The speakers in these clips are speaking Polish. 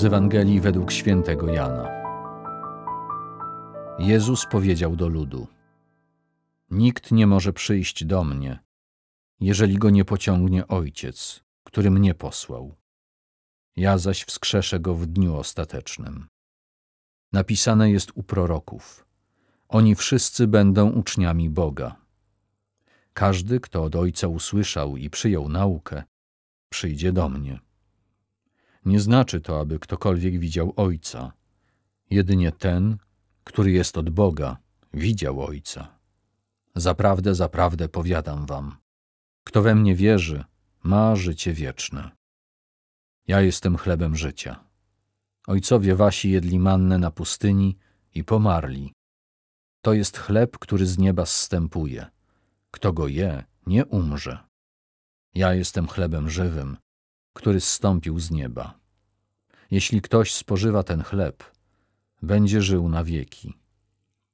Z Ewangelii według świętego Jana. Jezus powiedział do ludu: Nikt nie może przyjść do mnie, jeżeli go nie pociągnie Ojciec, który mnie posłał. Ja zaś wskrzeszę go w dniu ostatecznym. Napisane jest u proroków: oni wszyscy będą uczniami Boga. Każdy, kto od Ojca usłyszał i przyjął naukę, przyjdzie do mnie. Nie znaczy to, aby ktokolwiek widział Ojca. Jedynie ten, który jest od Boga, widział Ojca. Zaprawdę, zaprawdę powiadam wam, kto we mnie wierzy, ma życie wieczne. Ja jestem chlebem życia. Ojcowie wasi jedli mannę na pustyni i pomarli. To jest chleb, który z nieba zstępuje. Kto go je, nie umrze. Ja jestem chlebem żywym, który zstąpił z nieba. Jeśli ktoś spożywa ten chleb, będzie żył na wieki.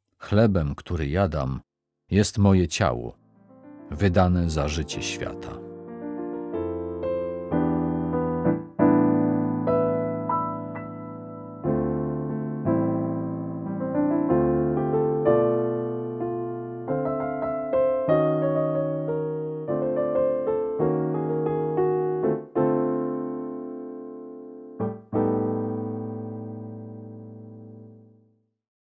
Chlebem, który ja dam, jest moje ciało, wydane za życie świata.